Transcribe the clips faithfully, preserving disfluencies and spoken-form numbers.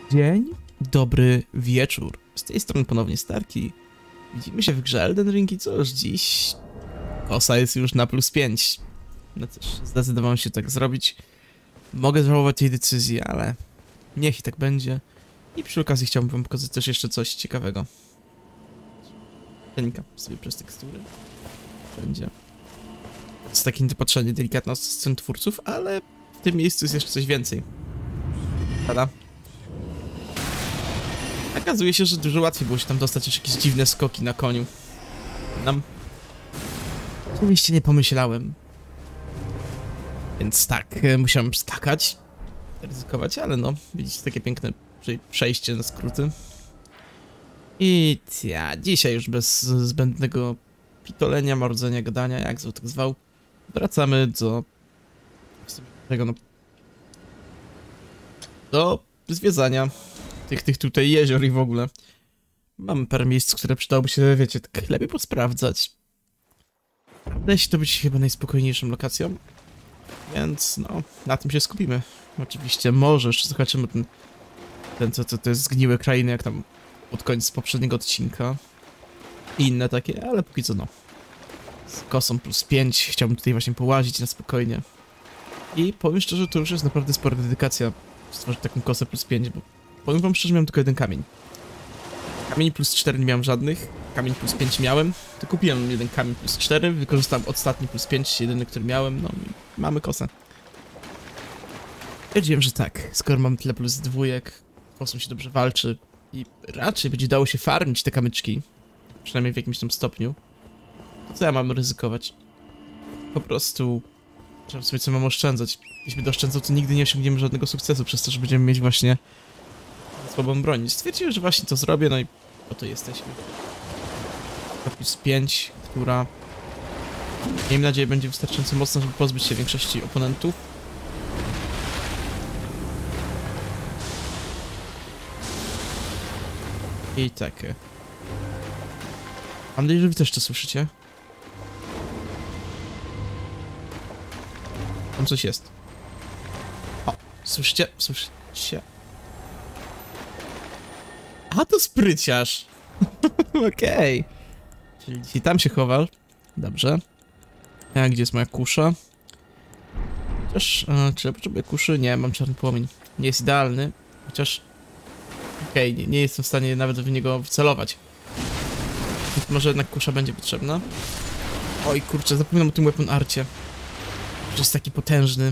Dzień dobry wieczór. Z tej strony ponownie Starki. Widzimy się w grze Elden Ring i cóż, dziś kosa jest już na plus pięć. No cóż, zdecydowałem się tak zrobić. Mogę żałować tej decyzji, ale niech i tak będzie. I przy okazji chciałbym wam pokazać też jeszcze coś ciekawego. Przenikam sobie przez tekstury. Będzie. To jest takie niedopatrzenie delikatne od scen twórców, ale w tym miejscu jest jeszcze coś więcej. Prawda? Okazuje się, że dużo łatwiej było się tam dostać już jakieś dziwne skoki na koniu. Nam... Oczywiście nie pomyślałem. Więc tak, musiałem skakać, ryzykować, ale no, widzicie takie piękne przejście na skróty. I ja dzisiaj już bez zbędnego pitolenia, marudzenia, gadania, jak zwał tak zwał, wracamy do tego, no, do zwiedzania tych, tych tutaj jezior i w ogóle. Mamy parę miejsc, które przydałoby się, wiecie, tak lepiej posprawdzać. Wydaje się to być chyba najspokojniejszą lokacją, więc no, na tym się skupimy. Oczywiście może jeszcze zobaczymy ten, ten co, co to jest zgniłe krainy, jak tam pod koniec poprzedniego odcinka. I inne takie, ale póki co no. Z kosą plus pięć chciałbym tutaj właśnie połazić na spokojnie. I powiem szczerze, to już jest naprawdę spora dedykacja stworzyć taką kosę plus pięć, bo powiem wam szczerze, miałem tylko jeden kamień. Kamień plus cztery nie miałem żadnych, kamień plus pięć miałem, to kupiłem jeden kamień plus cztery, wykorzystałem ostatni plus pięć, jedyny, który miałem, no i mamy kosę. Wiedziałem, że tak, skoro mam tyle plus dwójek, kosą się dobrze walczy i raczej będzie dało się farmić te kamyczki, przynajmniej w jakimś tam stopniu, to co ja mam ryzykować? Po prostu trzeba sobie co mam oszczędzać. Jeśli będę oszczędzał, to nigdy nie osiągniemy żadnego sukcesu, przez to, że będziemy mieć właśnie słabą broń. Stwierdziłem, że właśnie to zrobię, no i oto jesteśmy. Plus pięć, która miejmy nadzieję będzie wystarczająco mocna, żeby pozbyć się większości oponentów. I tak. Mam nadzieję, że wy też to słyszycie. Tam coś jest. O, słyszycie? Słyszycie? A to spryciarz! Okej. Okay. Czyli dzisiaj tam się chował. Dobrze. A gdzie jest moja kusza? Chociaż... E, czy ja potrzebuję kuszy? Nie, mam czarny płomień. Nie jest idealny. Chociaż... Okej, okay, nie, nie jestem w stanie nawet w niego wcelować. Więc może jednak kusza będzie potrzebna. Oj kurczę, zapominam o tym weapon arcie. Że jest taki potężny.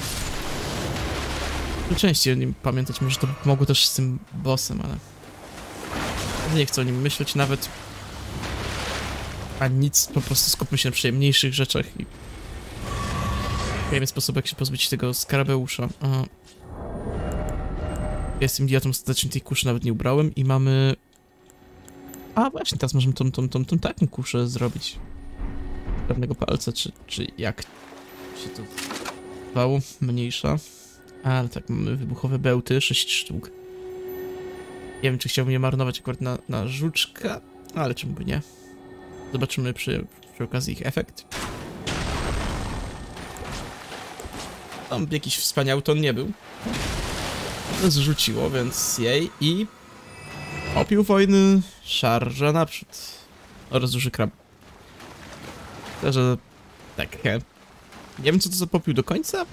Częściej o nim pamiętać, może to by pomogło też z tym bossem, ale... Nie chcę o nim myśleć nawet. A nic, po prostu skupmy się na przyjemniejszych rzeczach i... Wiemy sposób, jak się pozbyć tego skarabeusza. Aha. Jestem idiotą, ostatecznie tej kuszy nawet nie ubrałem i mamy... A właśnie, teraz możemy tą, tą, tą, tą taką kuszę zrobić. Pewnego palca, czy, czy jak się to zwało, mniejsza. Ale tak, mamy wybuchowe bełty, sześć sztuk. Nie wiem, czy chciałbym je marnować akurat na, na żuczka, ale czemu by nie. Zobaczymy przy, przy okazji ich efekt. Tam jakiś wspaniały ton nie był. To zrzuciło, więc jej i... Popiół wojny, szarża naprzód. Oraz duży krab. Także... Tak, he. Nie wiem, co to za popiół do końca.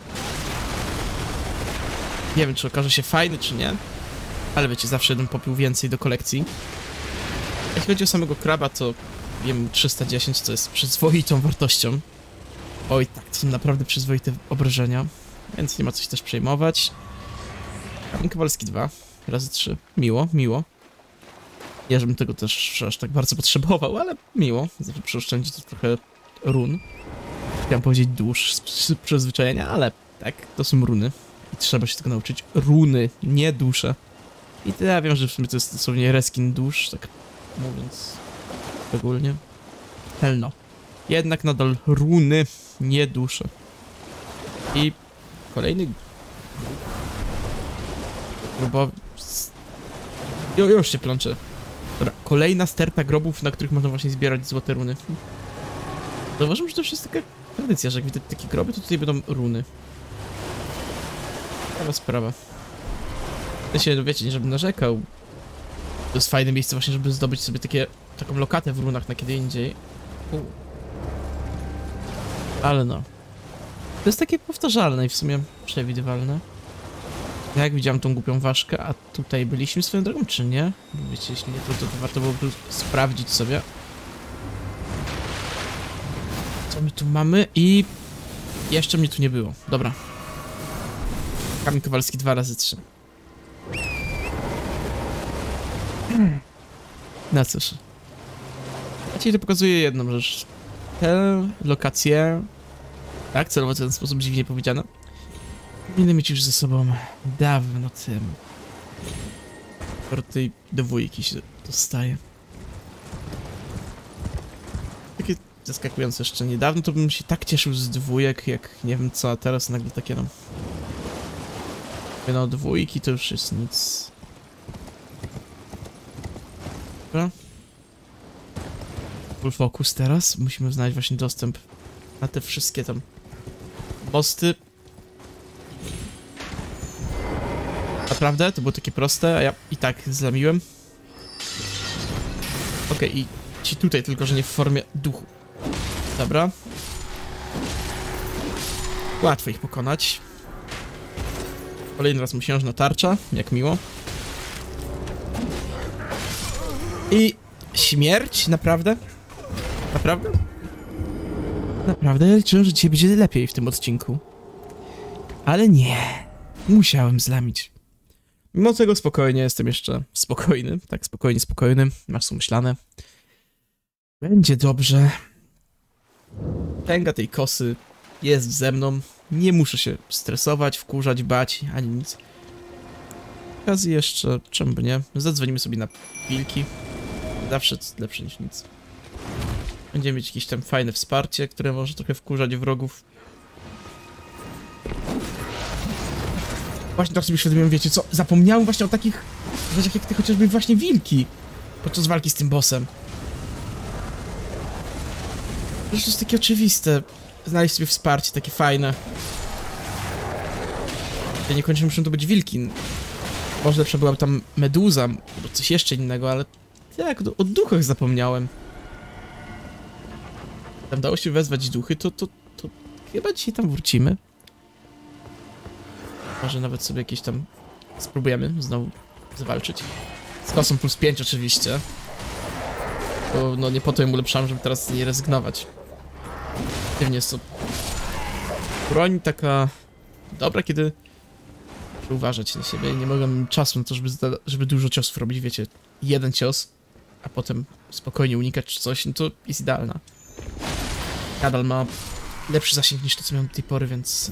Nie wiem, czy okaże się fajny, czy nie. Ale wiecie, zawsze jeden popiół więcej do kolekcji. Jeśli chodzi o samego kraba, to wiem trzysta dziesięć, co jest przyzwoitą wartością. Oj, tak, to są naprawdę przyzwoite obrażenia. Więc nie ma co się też przejmować. Kamień kowalski dwa, razy trzy. Miło, miło. Nie, żebym tego też aż tak bardzo potrzebował, ale miło. Zawsze przeoszczędzi to trochę run. Chciałem powiedzieć dusz z przyzwyczajenia, ale tak, to są runy. I trzeba się tego nauczyć. Runy, nie dusze. I to ja wiem, że w sumie to jest dosłownie reskin dusz, tak mówiąc ogólnie. Hell no. Jednak nadal runy, nie dusze. I kolejny... Grobowy... Jo, już się plączę. Dobra, kolejna sterta grobów, na których można właśnie zbierać złote runy. Zauważam, że to już jest taka tradycja, że jak widać takie groby, to tutaj będą runy. Ciekawa sprawa. Ja się, no wiecie, nie żebym narzekał. To jest fajne miejsce właśnie, żeby zdobyć sobie takie, taką lokatę w runach na kiedy indziej. U. Ale no. To jest takie powtarzalne i w sumie przewidywalne. Ja jak widziałem tą głupią ważkę, a tutaj byliśmy swoją drogą, czy nie? Bo wiecie, jeśli nie, to, to, to warto byłoby sprawdzić sobie. Co my tu mamy? I... jeszcze mnie tu nie było. Dobra. Kamień Kowalski dwa razy trzy. No cóż. Ja ci to pokazuję jedną rzecz. Te lokacje... tak, celowo w ten sposób dziwnie powiedziane. Powinny mieć już ze sobą dawno temu. Do tej dwójki się dostaje. Takie zaskakujące jeszcze niedawno, to bym się tak cieszył z dwójek, jak nie wiem co, a teraz nagle takie no... no dwójki to już jest nic. Dobra. Full focus teraz. Musimy znaleźć właśnie dostęp na te wszystkie tam mosty. Naprawdę? To było takie proste, a ja i tak zlamiłem. Okej, okay, i ci tutaj, tylko że nie w formie duchu. Dobra. Łatwo ich pokonać. Kolejny raz musiężna tarcza, jak miło. I śmierć? Naprawdę? Naprawdę? Naprawdę liczyłem, że dzisiaj będzie lepiej w tym odcinku. Ale nie. Musiałem zlamić. Mimo tego spokojnie, jestem jeszcze spokojny. Tak, spokojnie, spokojny. Masz umyślane. Będzie dobrze. Tęga tej kosy jest ze mną. Nie muszę się stresować, wkurzać, bać, ani nic. W okazji jeszcze, czemu by nie? Zadzwonimy sobie na wilki. Zawsze lepsze niż nic. Będziemy mieć jakieś tam fajne wsparcie, które może trochę wkurzać wrogów. Właśnie tak sobie świadomiłem, wiecie co? Zapomniałem właśnie o takich rzeczach jak te chociażby właśnie wilki. Podczas walki z tym bossem. To jest takie oczywiste. Znaleźć sobie wsparcie, takie fajne. Ja nie kończę, muszą to być wilki. Może lepsza byłaby tam meduza, albo coś jeszcze innego, ale... jak o duchach zapomniałem. Tam dało się wezwać duchy, to, to, to chyba dzisiaj tam wrócimy. Może nawet sobie jakieś tam spróbujemy znowu zawalczyć. Z kosą plus pięć oczywiście. Bo no nie po to ją ulepszałem, żeby teraz nie rezygnować. Pewnie jest to broń taka dobra, kiedy muszę uważać na siebie. Nie mogę czasu na to, żeby, żeby dużo ciosów robić, wiecie. Jeden cios, a potem spokojnie unikać czy coś, no to jest idealna. Nadal ma lepszy zasięg niż to, co miałem do tej pory, więc...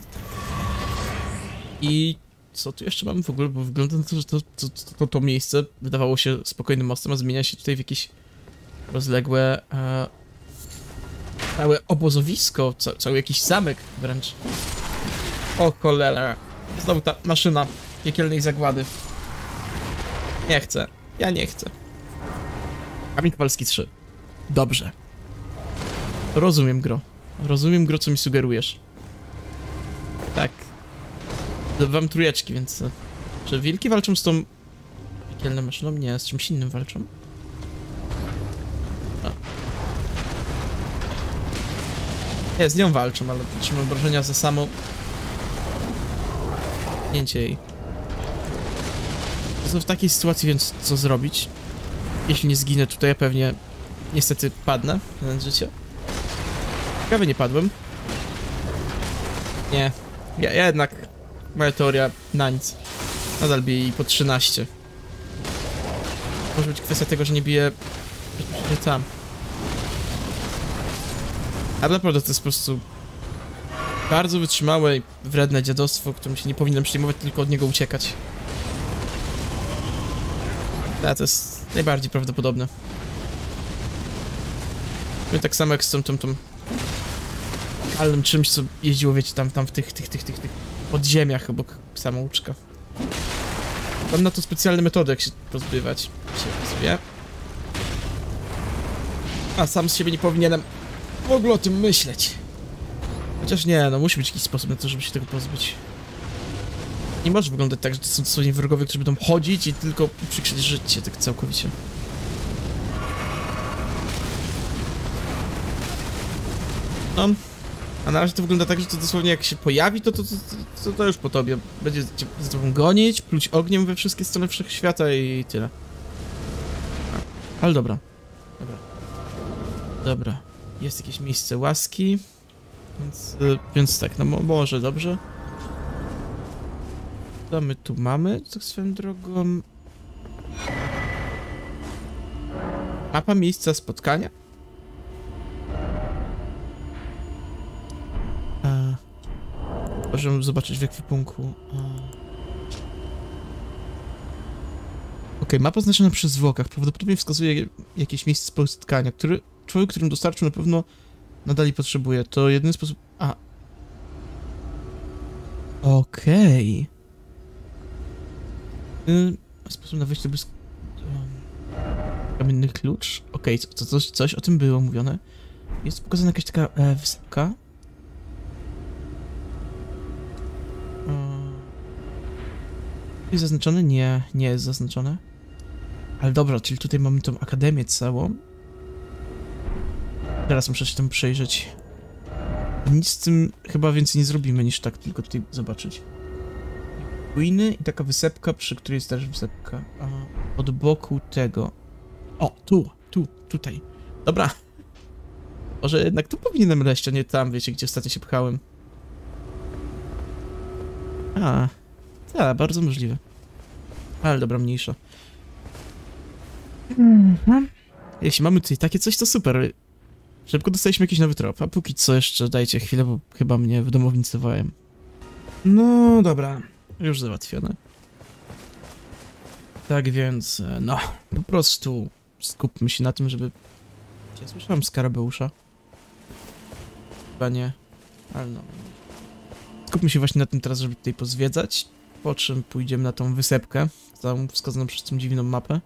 I co tu jeszcze mamy w ogóle, bo wygląda na to, że to, to, to, to miejsce wydawało się spokojnym mostem, a zmienia się tutaj w jakieś rozległe... E, całe obozowisko, ca, cały jakiś zamek wręcz. O cholera. Znowu ta maszyna piekielnej zagłady. Nie chcę. Ja nie chcę. Kamień Kowalski trzy. Dobrze. Rozumiem, gro. Rozumiem, gro, co mi sugerujesz. Tak. Zdobywam trójeczki, więc... Czy wilki walczą z tą... piekielną maszyną? Nie, z czymś innym walczą. A. Nie, z nią walczą, ale trzymam obrażenia za samo... pnięcie jej. Jestem w takiej sytuacji, więc co zrobić? Jeśli nie zginę tutaj, ja pewnie... niestety padnę na życie. Ciekawe, nie padłem. Nie. Ja, ja jednak... moja teoria na nic. Nadal bije jej po trzynaście. Może być kwestia tego, że nie bije... nie tam. Ale naprawdę to jest po prostu... bardzo wytrzymałe i wredne dziadostwo, którym się nie powinienem przejmować, tylko od niego uciekać. Ja, to jest najbardziej prawdopodobne. No tak samo jak z tą, tą, tą... kalnym czymś, co jeździło, wiecie, tam, tam w tych, tych, tych, tych, tych podziemiach obok samouczka. Mam na to specjalne metody, jak się pozbywać. Się okazuje. A sam z siebie nie powinienem w ogóle o tym myśleć. Chociaż nie, no musi być jakiś sposób na to, żeby się tego pozbyć. Nie może wyglądać tak, że to są dosłownie wrogowie, którzy będą chodzić i tylko przykrzeć życie, tak całkowicie. No, a na razie to wygląda tak, że to dosłownie jak się pojawi, to to, to, to, to już po tobie. Będzie cię z tobą gonić, pluć ogniem we wszystkie strony wszechświata i tyle. Ale dobra. Dobra. Dobra. Jest jakieś miejsce łaski. Więc, y, więc tak, no może dobrze. Co my tu mamy? Tak swoją drogą... Mapa miejsca spotkania? E, możemy zobaczyć w ekwipunku. E. Okej, okay, mapa oznaczona przy zwłokach prawdopodobnie wskazuje jakieś miejsce spotkania, który człowiek, którym dostarczył, na pewno nadal i potrzebuje. To jedyny sposób... A. Okej. Okay. Y sposób na wejście do blisko... Kamienny klucz? Okej, okay, co, coś, coś o tym było mówione. Jest pokazana jakaś taka e, wysepka. Jest zaznaczone? Nie, nie jest zaznaczone. Ale dobra, czyli tutaj mamy tą akademię całą. Teraz muszę się tam przejrzeć. Nic z tym chyba więcej nie zrobimy niż tak tylko tutaj zobaczyć. Ruiny i taka wysepka, przy której jest też wysepka. A od boku tego. O, tu, tu, tutaj. Dobra. Może jednak tu powinienem leść, a nie tam, wiecie, gdzie ostatnio się pchałem. A, tak, bardzo możliwe. Ale dobra, mniejsza. Mhm. Jeśli mamy tutaj takie coś, to super. Szybko dostaliśmy jakiś nowy trop, a póki co jeszcze dajcie chwilę, bo chyba mnie wydomownicowałem. No dobra, już załatwione. Tak więc, no, po prostu skupmy się na tym, żeby... Ja słyszałem skarabeusza. Chyba nie, ale no. Skupmy się właśnie na tym teraz, żeby tutaj pozwiedzać, po czym pójdziemy na tą wysepkę, całą wskazaną przez tą dziwną mapę.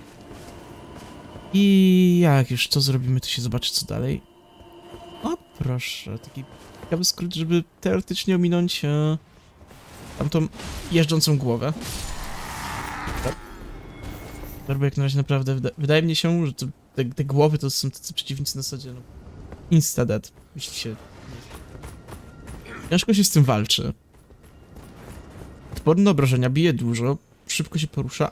I jak już to zrobimy, to się zobaczy co dalej. O proszę, taki ciekawy skrót, żeby teoretycznie ominąć e, tamtą jeżdżącą głowę. Tak. Bo jak na razie naprawdę wyda wydaje mi się, że to, te, te głowy to są tacy przeciwnicy na zasadzie, no, insta dead, jeśli się... Ciężko się z tym walczy. Odporny na obrażenia, bije dużo, szybko się porusza.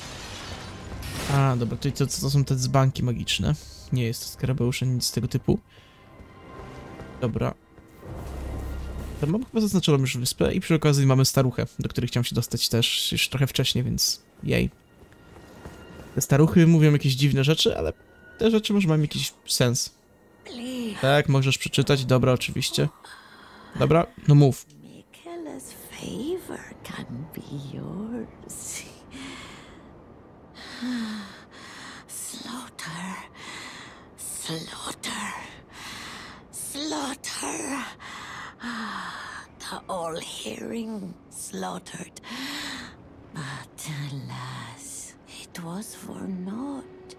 A, dobra, tutaj to, to są te dzbanki magiczne. Nie jest to skarabeusze, nic z tego typu. Dobra. Tam mam chyba zaznaczoną już wyspę i przy okazji mamy staruchę, do której chciałem się dostać też już trochę wcześniej, więc jej. Te staruchy mówią jakieś dziwne rzeczy, ale te rzeczy może mają jakiś sens. Tak, możesz przeczytać, dobra, oczywiście. Dobra, no mów. Slaughter, slaughter, slaughter. The all-hearing slaughtered, but alas, it was for naught.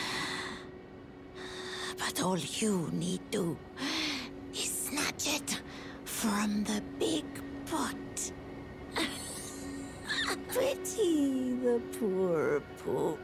But all you need do is snatch it from the big pot. Pity the poor poop.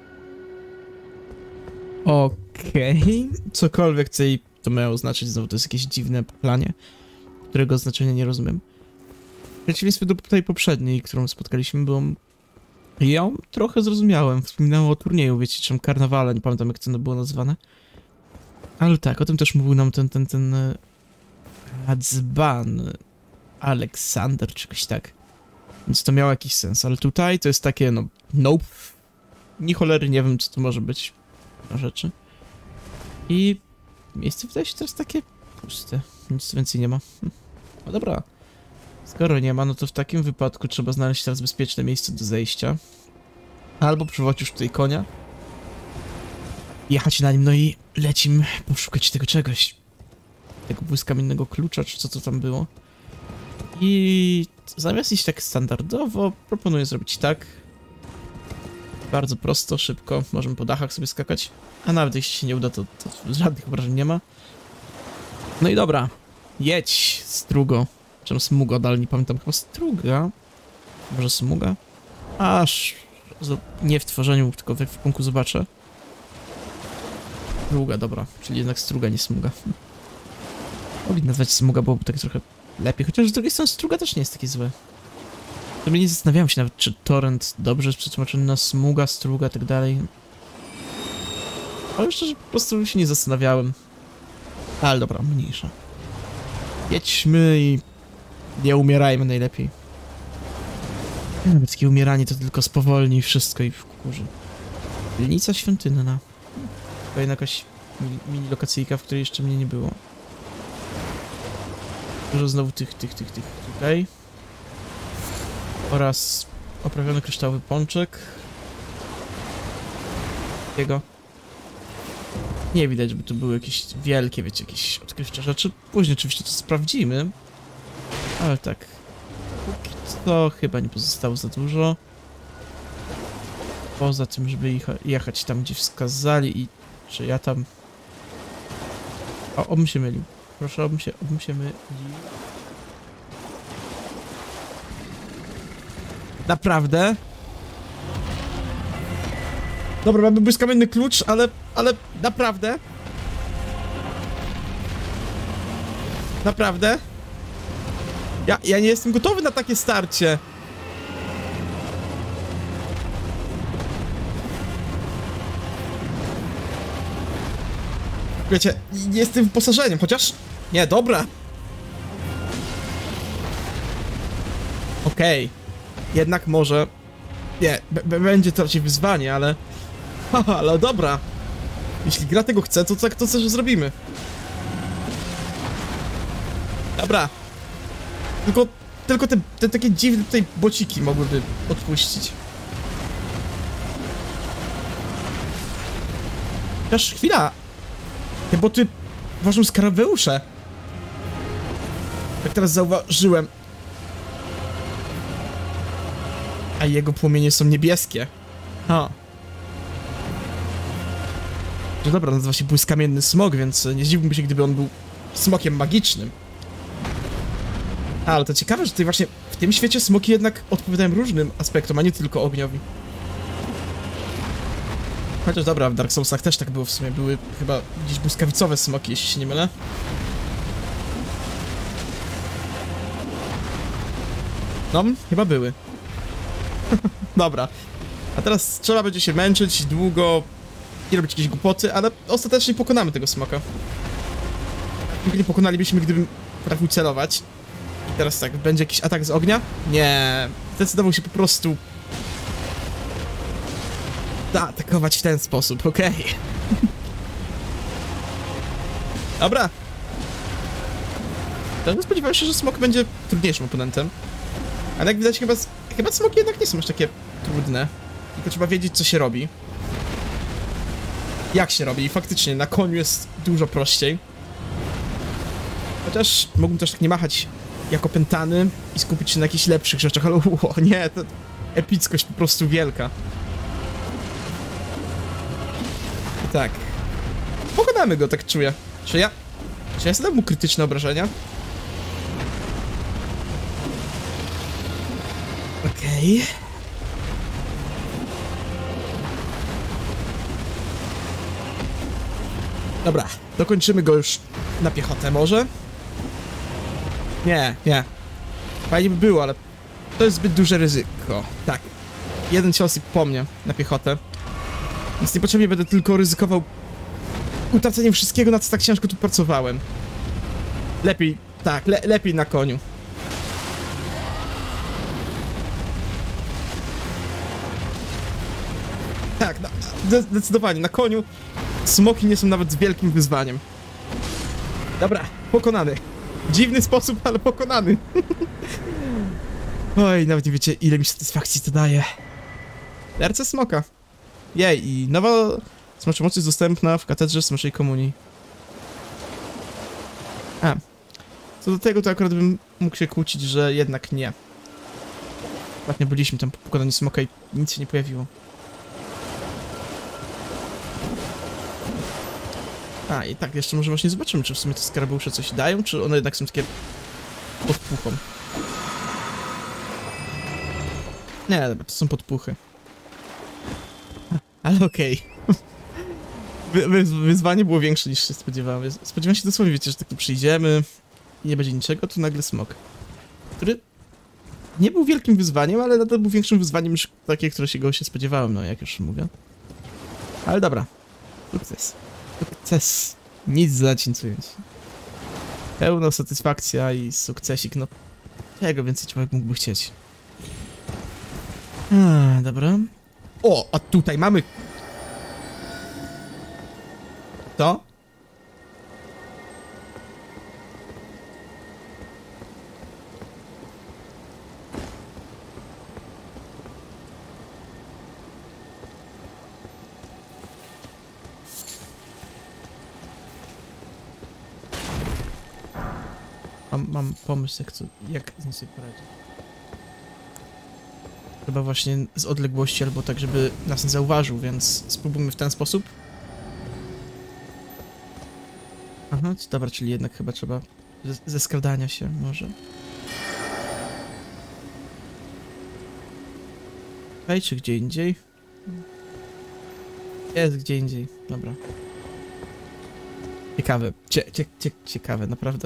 Okej, okay. Cokolwiek tutaj to miało znaczyć, znowu to jest jakieś dziwne planie, którego znaczenia nie rozumiem. W przeciwieństwie do tej poprzedniej, którą spotkaliśmy, bo ją trochę zrozumiałem. Wspominałem o turnieju, wiecie, czym karnawale, nie pamiętam jak to było nazwane. Ale tak, o tym też mówił nam ten, ten, ten... dzban... Aleksander, czy jakoś tak. Więc to miało jakiś sens, ale tutaj to jest takie, no... Nope. Ni cholery nie wiem, co to może być. Na rzeczy. I... miejsce wydaje się teraz takie puste. Nic więcej nie ma. Hm. No dobra. Skoro nie ma, no to w takim wypadku trzeba znaleźć teraz bezpieczne miejsce do zejścia. Albo przywołać już tutaj konia. Jechać na nim, no i lecimy poszukać tego czegoś. Tego błyskamiennego klucza, czy co to tam było. I zamiast iść tak standardowo, proponuję zrobić tak. Bardzo prosto, szybko, możemy po dachach sobie skakać. A nawet jeśli się nie uda, to, to żadnych obrażeń nie ma. No i dobra, jedź, Strugo. Czym Smugo, dalej nie pamiętam, chyba Struga. Może smuga? Aż nie w tworzeniu, tylko w ekwipunku zobaczę. Struga, dobra, czyli jednak struga, nie smuga. Mogli nazwać smuga, byłoby tak trochę lepiej, chociaż z drugiej strony struga też nie jest takie złe. To mnie nie zastanawiałem się nawet, czy torrent dobrze jest przetłumaczony na smuga, struga, tak dalej. Ale szczerze, po prostu się nie zastanawiałem. Ale dobra, mniejsza. Jedźmy i nie umierajmy najlepiej. Nie, nawet takie umieranie to tylko spowolni wszystko i w kukurze. Linica świątynna. Kolejna jakaś mini, mini lokacyjka, w której jeszcze mnie nie było. Dużo znowu tych, tych, tych, tych tutaj. Oraz oprawiony kryształowy pączek. Jego. Nie widać, żeby tu były jakieś wielkie, wiecie, jakieś odkrywcze rzeczy. Później oczywiście to sprawdzimy. Ale tak. Póki co chyba nie pozostało za dużo. Poza tym, żeby jechać tam, gdzie wskazali i... Czy ja tam... O, obym się mylił. Proszę, obym się, obym się mylił. Naprawdę? Dobra, mamy błyskamienny klucz, ale... Ale naprawdę? Naprawdę? Ja, ja nie jestem gotowy na takie starcie. Wiecie, nie jestem wyposażeniem, chociaż... Nie, dobra. Okej. Okay. Jednak może... Nie, będzie to raczej wyzwanie, ale... Haha, ale dobra. Jeśli gra tego chce, to tak to też zrobimy. Dobra. Tylko... Tylko te, te takie dziwne tutaj bociki mogłyby odpuścić. Chociaż chwila. Te boty ważą skarabeusze. Jak teraz zauważyłem. A jego płomienie są niebieskie. Ha. No dobra, nazywa się błyskamienny smok, więc nie zdziwiłbym się, gdyby on był smokiem magicznym. A, ale to ciekawe, że tutaj właśnie w tym świecie smoki jednak odpowiadają różnym aspektom, a nie tylko ogniowi. Chociaż dobra, w Dark Soulsach też tak było w sumie, były chyba gdzieś błyskawicowe smoki, jeśli się nie mylę. No, chyba były. Dobra. A teraz trzeba będzie się męczyć długo i robić jakieś głupoty, ale ostatecznie pokonamy tego smoka. Nigdy nie pokonalibyśmy, gdybym potrafił celować. I teraz tak, będzie jakiś atak z ognia? Nie, zdecydował się po prostu zaatakować w ten sposób, okej. Okay. Dobra. Ja spodziewałem się, że smok będzie trudniejszym oponentem. Ale jak widać, chyba, chyba smoki jednak nie są już takie trudne. Tylko trzeba wiedzieć, co się robi. Jak się robi. I faktycznie na koniu jest dużo prościej. Chociaż mógłbym też tak nie machać jako pętany i skupić się na jakichś lepszych rzeczach, ale o nie, to epickość po prostu wielka. I tak. Pokonamy go, tak czuję. Czy ja... Czy ja zadam mu krytyczne obrażenia? Okej. Okay. Dobra, dokończymy go już na piechotę może? Nie, nie. Fajnie by było, ale to jest zbyt duże ryzyko. Tak. Jeden cios i po mnie na piechotę. Więc niepotrzebnie będę tylko ryzykował utraceniem wszystkiego, na co tak ciężko tu pracowałem. Lepiej, tak, le lepiej na koniu. Tak, no, zdecydowanie, na koniu smoki nie są nawet wielkim wyzwaniem. Dobra, pokonany. Dziwny sposób, ale pokonany. Oj, nawet nie wiecie, ile mi satysfakcji to daje. Serce smoka. Jej, i nowa smocza moc jest dostępna w katedrze Smoczej Komunii. A. Co do tego, to akurat bym mógł się kłócić, że jednak nie. Ostatnio byliśmy tam po pokonaniu smoka i nic się nie pojawiło. A, i tak, jeszcze może właśnie zobaczymy, czy w sumie te skarabeusze coś dają, czy one jednak są takie pod puchą. Nie, dobra, to są podpuchy. Ale okej. Okay. Wy, wy, wyzwanie było większe niż się spodziewałem. Spodziewałem się dosłownie, wiecie, że tak tu przyjdziemy i nie będzie niczego, tu nagle smok. Który nie był wielkim wyzwaniem, ale nadal był większym wyzwaniem niż takie, którego się spodziewałem, no jak już mówię. Ale dobra. Sukces. Sukces. Nic zacincując. Pełna satysfakcja i sukcesik, no. Czego więcej człowiek mógłby chcieć. A, dobra. O, a tutaj mamy... To? Mam, mam pomysł, jak, co, jak z nim sobie poradzić. Chyba właśnie z odległości, albo tak, żeby nas nie zauważył, więc spróbujmy w ten sposób. Aha, dobra, czyli jednak chyba trzeba ze, ze skradania się może. Hej, czy gdzie indziej? Jest gdzie indziej, dobra. Ciekawe, cie, cie, cie, ciekawe, naprawdę.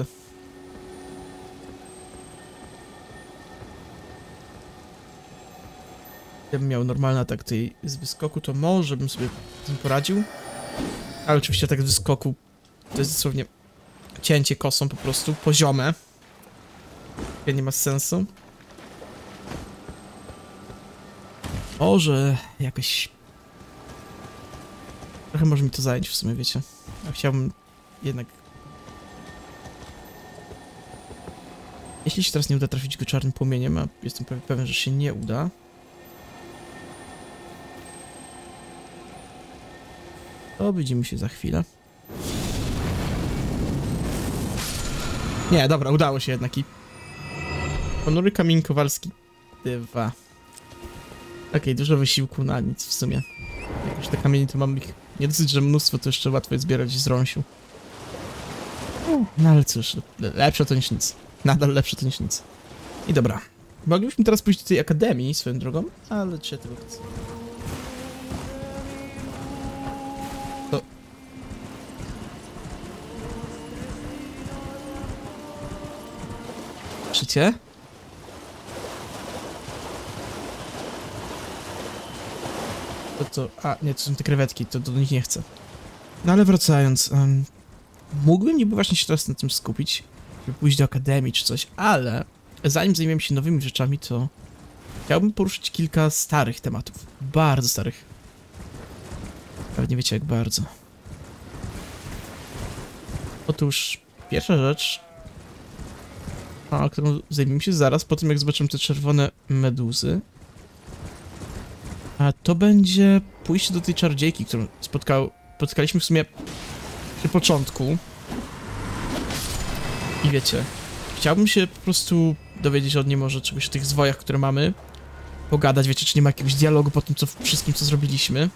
Gdybym miał normalny atak tej z wyskoku, to może bym sobie z tym poradził. Ale oczywiście tak z wyskoku to jest dosłownie cięcie kosą po prostu, poziome. Nie ma sensu. Może jakoś... Trochę może mi to zająć w sumie, wiecie. Ja chciałbym jednak... Jeśli się teraz nie uda trafić go czarnym płomieniem, a jestem prawie pewien, że się nie uda, to widzimy się za chwilę. Nie, dobra, udało się jednak i... Ponury kamień Kowalski dwa. Okej, okay, dużo wysiłku na nic w sumie. Jak już te kamienie to mam ich nie dosyć, że mnóstwo, to jeszcze łatwo je zbierać z rąsiu. No ale cóż, lepsze to niż nic. Nadal lepsze to niż nic. I dobra. Moglibyśmy teraz pójść do tej akademii swoją drogą, ale czy tego chcę? To... Słyszycie? To co? A, nie, to są te krewetki, to do nich nie chcę. No ale wracając, um, mógłbym niby właśnie się teraz na tym skupić, żeby pójść do akademii czy coś, ale zanim zajmiemy się nowymi rzeczami, to chciałbym poruszyć kilka starych tematów. Bardzo starych. Pewnie wiecie jak bardzo. Otóż pierwsza rzecz, a, którą zajmiemy się zaraz po tym, jak zobaczymy te czerwone meduzy, a to będzie pójście do tej czarodziejki, którą spotkał, spotkaliśmy w sumie przy początku. I wiecie, chciałbym się po prostu dowiedzieć od niej może czegoś o tych zwojach, które mamy. Pogadać, wiecie, czy nie ma jakiegoś dialogu po tym, co wszystkim, co zrobiliśmy.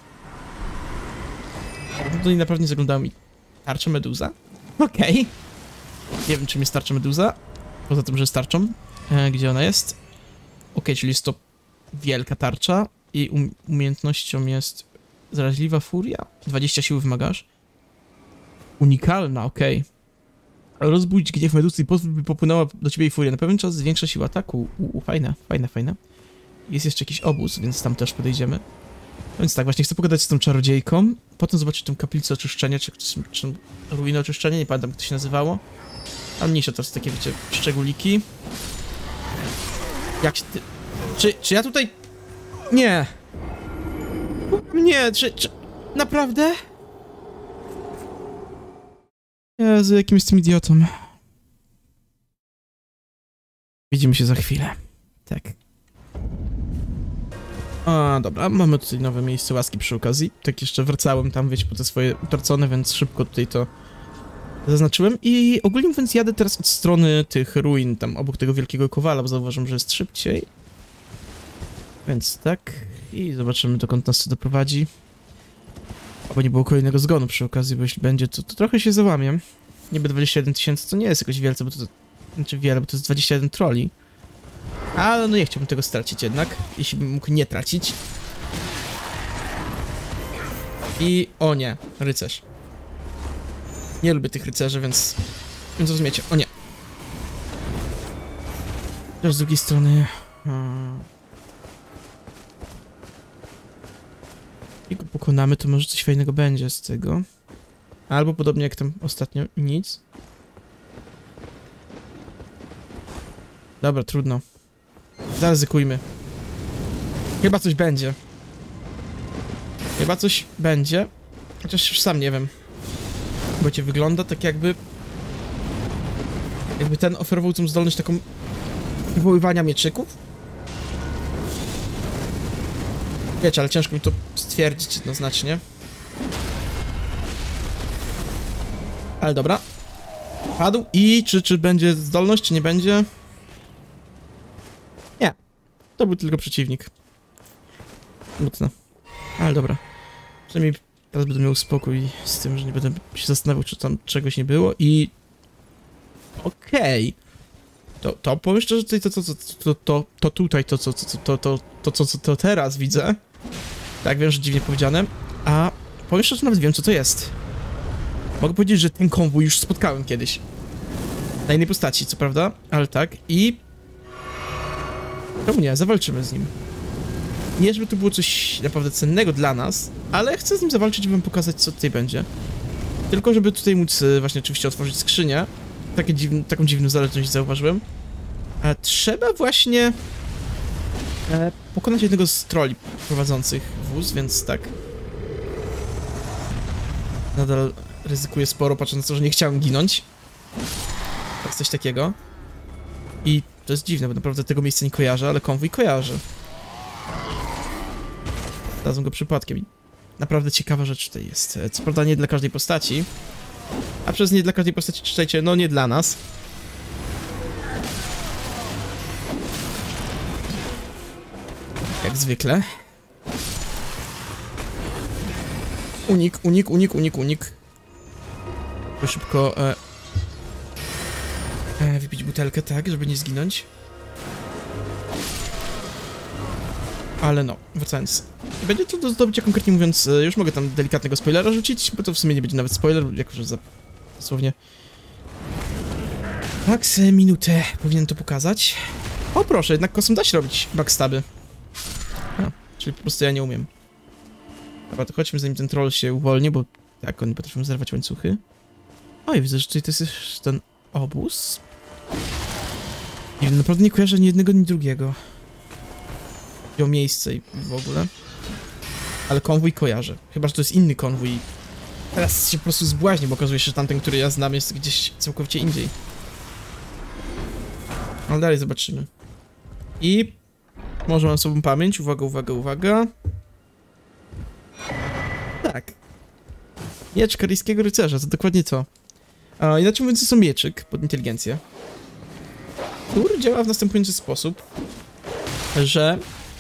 Do niej naprawdę nie zaglądała mi tarcza meduza. Okej. Okay. Nie wiem, czym jest tarcza meduza. Poza tym, że jest tarczą. E, gdzie ona jest? Okej, okay, czyli jest to wielka tarcza. I um umiejętnością jest zaraźliwa furia. dwadzieścia siły wymagasz. Unikalna, okej. Okay. Rozbudź gniew meduzy i pozwól, by popłynęła do ciebie jej furia. Na pewien czas zwiększa siłę ataku. U, u, fajne, fajne, fajne. Jest jeszcze jakiś obóz, więc tam też podejdziemy. Więc tak, właśnie chcę pogadać z tą czarodziejką. Potem zobaczyć tą kaplicę oczyszczenia, czy, czy, czy ruinę oczyszczenia, nie pamiętam jak to się nazywało. Ale mniejsze to są takie, wiecie, szczególiki. Jak się ty... Czy, czy ja tutaj... Nie. Nie, czy, czy... Naprawdę? Jezu, jakim jestem idiotą. Widzimy się za chwilę. Tak. A, dobra, mamy tutaj nowe miejsce łaski przy okazji. Tak jeszcze wracałem tam, wiecie, po te swoje utracone, więc szybko tutaj to zaznaczyłem. I ogólnie mówiąc, jadę teraz od strony tych ruin, tam obok tego wielkiego kowala, bo zauważyłem, że jest szybciej. Więc tak. I zobaczymy, dokąd nas to doprowadzi. Aby nie było kolejnego zgonu przy okazji, bo jeśli będzie, to, to trochę się załamię. Niby dwadzieścia jeden tysięcy to nie jest jakoś wielce, bo to... Znaczy wiele, bo to jest dwadzieścia jeden troli. Ale no nie chciałbym tego stracić jednak, jeśli bym mógł nie tracić. I... o nie, rycerz. Nie lubię tych rycerzy, więc... więc rozumiecie, o nie. Też z drugiej strony... Hmm. Jak go pokonamy, to może coś fajnego będzie z tego. Albo podobnie jak tam ostatnio, nic. Dobra, trudno. Zaryzykujmy. Chyba coś będzie. Chyba coś będzie. Chociaż już sam nie wiem. Bo cię wygląda tak jakby... Jakby ten oferował tą zdolność taką... wywoływania mieczyków. Wiecie, ale ciężko mi to stwierdzić jednoznacznie. Ale dobra. Padł. I czy, czy będzie zdolność, czy nie będzie? Nie. To był tylko przeciwnik. Smutno. Ale dobra. Przynajmniej teraz będę miał spokój z tym, że nie będę się zastanawiał, czy tam czegoś nie było i... Okej. Okay. To, to powiem szczerze, że to, to, to, to, to, to tutaj, to, to, to, to, to, to, to, co to teraz widzę. Tak, wiem, że dziwnie powiedziane. A powiem szczerze, że nawet wiem, co to jest. Mogę powiedzieć, że ten konwój już spotkałem kiedyś. Na innej postaci, co prawda, ale tak. I... czemu nie? Zawalczymy z nim. Nie, żeby to było coś naprawdę cennego dla nas, ale chcę z nim zawalczyć, żeby wam pokazać, co tutaj będzie. Tylko, żeby tutaj móc właśnie oczywiście otworzyć skrzynię. Takie dziwne, taką dziwną zależność zauważyłem. E, trzeba właśnie e, pokonać jednego z troli prowadzących wóz, więc tak. Nadal ryzykuję sporo, patrząc na to, że nie chciałem ginąć. Tak, coś takiego. I to jest dziwne, bo naprawdę tego miejsca nie kojarzę, ale konwój kojarzę. Znalazłem go przypadkiem i naprawdę ciekawa rzecz tutaj jest. Co prawda nie dla każdej postaci. A przez nie dla każdej postaci czytajcie, no nie dla nas. Jak zwykle. Unik, unik, unik, unik, unik. To szybko e, e, wypić butelkę, tak, żeby nie zginąć. Ale no, wracając. Będzie to do zdobycia, konkretnie mówiąc, już mogę tam delikatnego spoilera rzucić, bo to w sumie nie będzie nawet spoiler, jako że za dosłownie... tak, z minutę powinien to pokazać. O proszę, jednak kosem da się robić backstaby. A, czyli po prostu ja nie umiem. Dobra, to chodźmy, zanim ten troll się uwolni, bo tak, oni potrafią zerwać łańcuchy. Oj, widzę, że tutaj to jest już ten obóz. Nie wiem, naprawdę nie kojarzę ani jednego, ani drugiego. O miejsce i w ogóle. Ale konwój kojarzę. Chyba, że to jest inny konwój. Teraz się po prostu zbłaźnię, bo okazuje się, że tamten, który ja znam, jest gdzieś całkowicie indziej. Ale dalej zobaczymy. I... może mam sobą pamięć. Uwaga, uwaga, uwaga. Tak. Miecz karyjskiego rycerza, to dokładnie to. A, inaczej mówiąc, jest to mieczyk pod inteligencję, który działa w następujący sposób, że...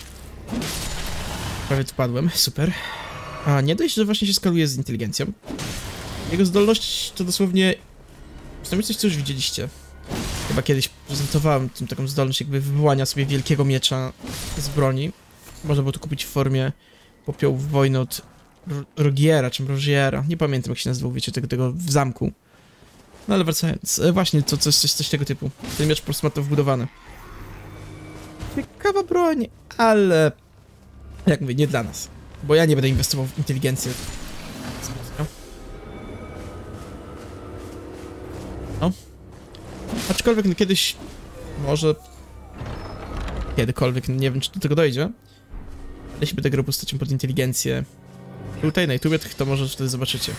prawie tu padłem, super. A nie dość, że właśnie się skaluje z inteligencją. Jego zdolność to dosłownie... przynajmniej coś, co już widzieliście. Chyba kiedyś prezentowałem tym taką zdolność jakby wywołania sobie wielkiego miecza z broni. Można było to kupić w formie popiołów wojny od Rogiera, czy Rogiera. Nie pamiętam, jak się nazywał, wiecie, tego, tego w zamku. No ale wracając, właśnie to coś, coś, coś tego typu. Ten miecz po prostu ma to wbudowane. Ciekawa broń, ale... jak mówię, nie dla nas. Bo ja nie będę inwestował w inteligencję. No. Aczkolwiek no, kiedyś... może... kiedykolwiek, nie wiem, czy do tego dojdzie. Ale jeśli będę grał postacią pod inteligencję... tutaj na YouTubie, to może wtedy zobaczycie.